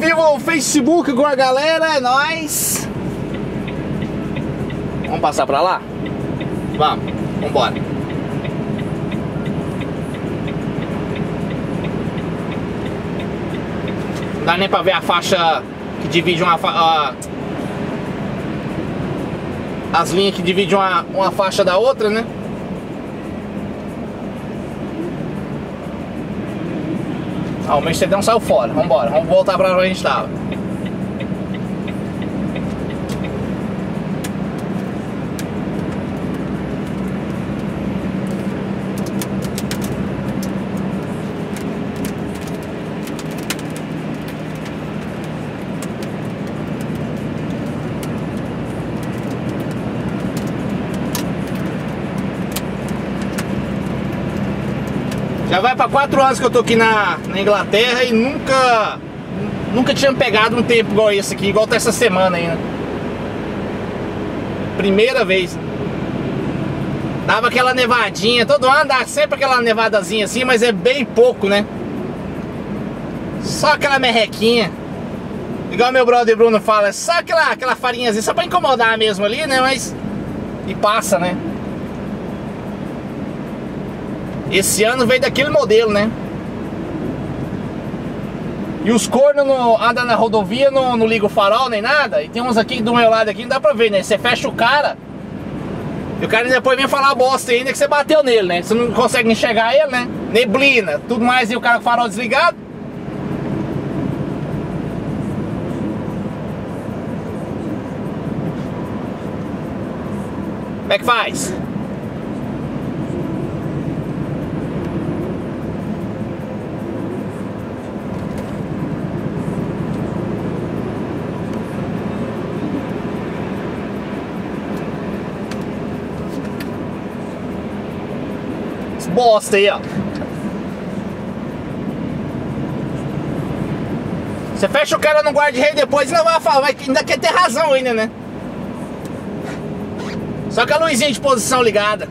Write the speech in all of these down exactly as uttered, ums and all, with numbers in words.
vivo no Facebook com a galera, é nóis. Vamos passar pra lá? Vamos, vambora. Não dá nem pra ver a faixa que divide uma fa... as linhas que dividem uma, uma faixa da outra, né? Ah, o Mercedão saiu fora, vambora, vamos voltar pra onde a gente tava. Já vai para quatro anos que eu tô aqui na, na Inglaterra e nunca nunca tinha pegado um tempo igual esse aqui, igual tá essa semana ainda. Primeira vez. Dava aquela nevadinha, todo ano dá sempre aquela nevadazinha assim, mas é bem pouco, né? Só aquela merrequinha. Igual meu brother Bruno fala, é só aquela, aquela farinhazinha, só pra incomodar mesmo ali, né? Mas... e passa, né? Esse ano veio daquele modelo, né? E os cornos andam na rodovia, não, não liga o farol nem nada. E tem uns aqui do meu lado aqui, não dá pra ver, né? Você fecha o cara e o cara depois vem falar bosta ainda que você bateu nele, né? Você não consegue enxergar ele, né? Neblina, tudo mais, e o cara com o farol desligado. Como é que faz? Bosta aí, ó. Você fecha o cara no guarda-reio depois ainda vai falar, ainda quer ter razão ainda, né? Só com a luzinha de posição ligada.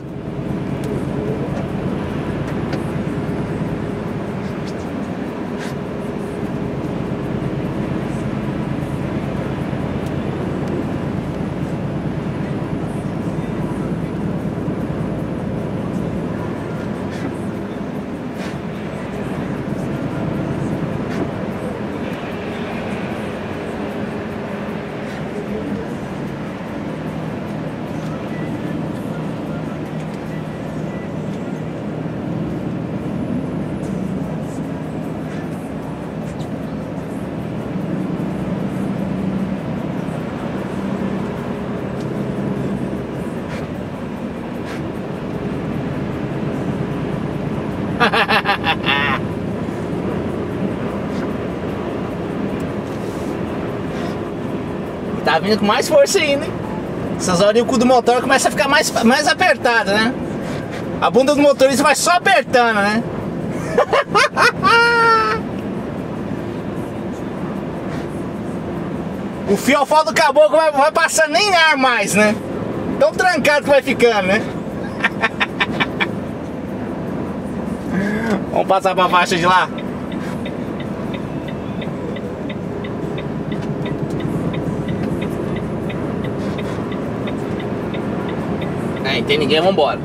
Tá vindo com mais força ainda, hein? Essas horas o cu do motor começa a ficar mais, mais apertado, né? A bunda do motorista vai só apertando, né? O fiofó do caboclo vai, vai passando nem ar mais, né? Tão trancado que vai ficando, né? Vamos passar pra faixa de lá. É, não tem ninguém, vambora.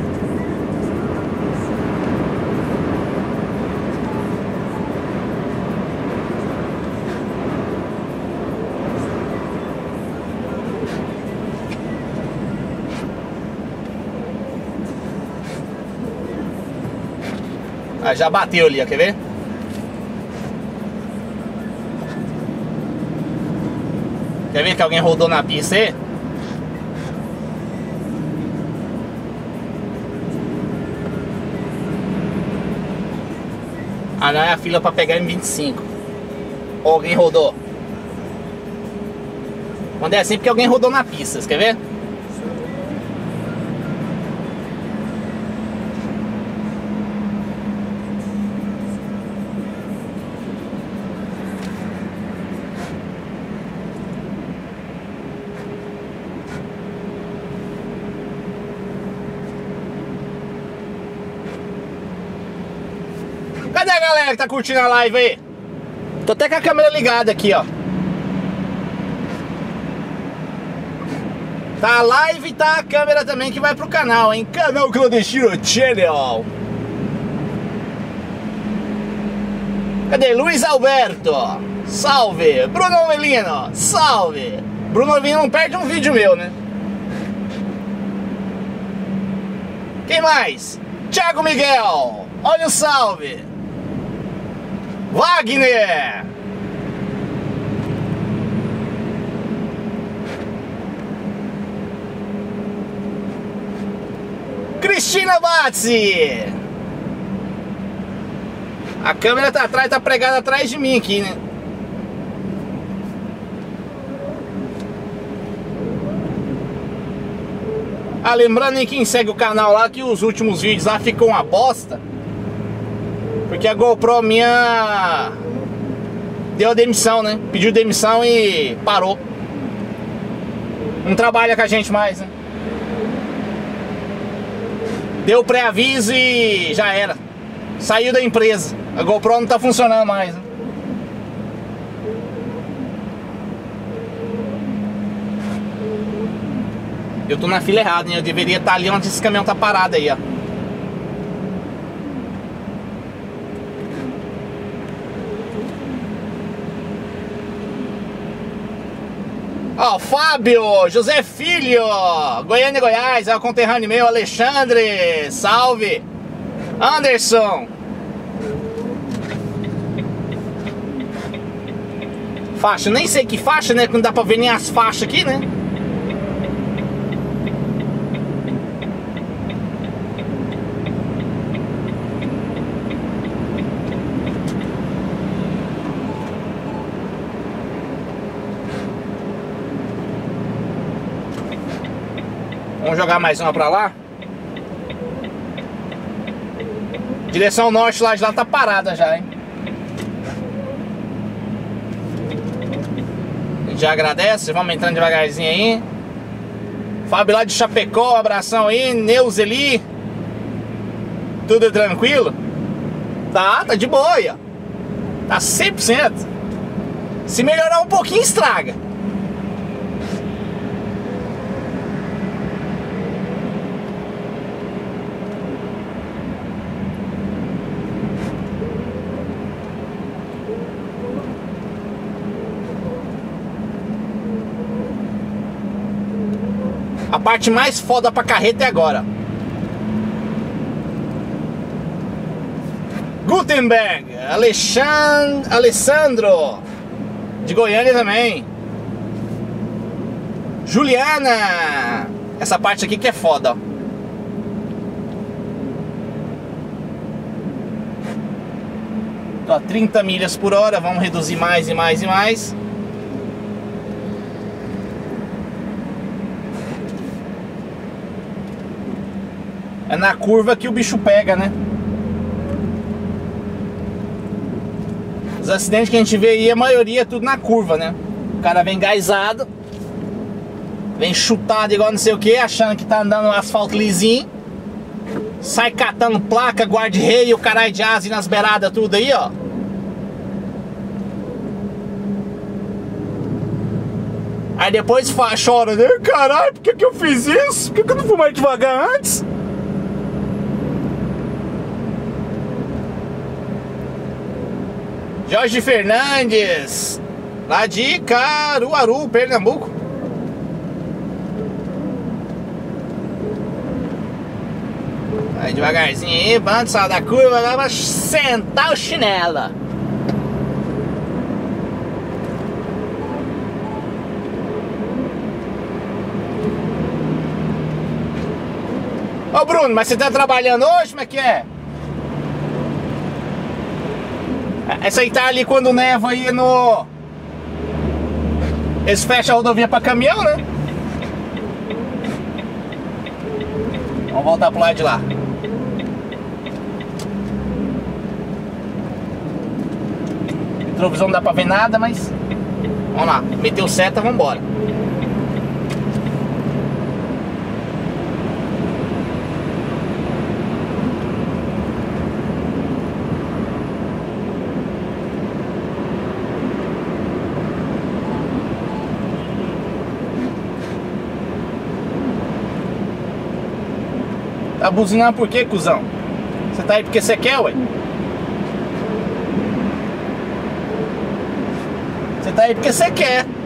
Ah, já bateu ali, ó, quer ver? Quer ver que alguém rodou na pista aí? Ah, não, é a fila pra pegar M vinte e cinco. Ou alguém rodou. Quando é assim, porque alguém rodou na pista, você quer ver? Cadê a galera que tá curtindo a live aí? Tô até com a câmera ligada aqui, ó. Tá a live e tá a câmera também que vai pro canal, hein? Canal Clandestino Channel. Cadê? Luiz Alberto. Salve. Bruno Avelino. Salve. Bruno Avelino não perde um vídeo meu, né? Quem mais? Thiago Miguel. Olha o salve. Wagner. Cristina Batzi. A câmera tá atrás, tá pregada atrás de mim aqui, né? Ah, lembrando aí quem segue o canal lá que os últimos vídeos lá ficam uma bosta. Porque a GoPro minha deu a demissão, né? Pediu demissão e parou. Não trabalha com a gente mais, né? Deu pré-aviso e já era. Saiu da empresa. A GoPro não tá funcionando mais, né? Eu tô na fila errada, né? Eu deveria estar ali onde esse caminhão tá parado aí, ó. Ó, Fábio, José Filho, Goiânia, Goiás, é o conterrâneo meu, Alexandre, salve. Anderson. Faixa, nem sei que faixa, né? Que não dá pra ver nem as faixas aqui, né? Vamos jogar mais uma pra lá. Direção norte lá de lá tá parada já, hein? A gente já agradece, vamos entrando devagarzinho aí. Fábio lá de Chapecó, um abração aí. Neuzeli. Tudo tranquilo? Tá, tá de boa. Tá cem por cento. Se melhorar um pouquinho, estraga. A parte mais foda pra carreta é agora. Gutenberg, Alexand... Alessandro de Goiânia também. Juliana. Essa parte aqui que é foda, ó. Tô a trinta milhas por hora. Vamos reduzir mais e mais e mais. É na curva que o bicho pega, né? Os acidentes que a gente vê aí, a maioria é tudo na curva, né? O cara vem gaisado, vem chutado igual não sei o que, achando que tá andando no asfalto lisinho, sai catando placa, guarda-rei e o caralho de asa nas beiradas, tudo aí, ó. Aí depois fala, chora, né? Caralho, por que que eu fiz isso? Por que que eu não fui mais devagar antes? Jorge Fernandes, lá de Caruaru, Pernambuco. Vai devagarzinho aí, bando, sai da curva, agora vai sentar o chinelo. Ô Bruno, mas você tá trabalhando hoje? Como é que é? Essa aí tá ali quando neva aí no... Eles fecham a rodovia pra caminhão, né? Vamos voltar pro lado de lá. Retrovisão não dá pra ver nada, mas... Vamos lá, meteu seta, vamos embora. Tá buzinando por quê, cuzão? Você tá aí porque você quer, ué? Você tá aí porque você quer.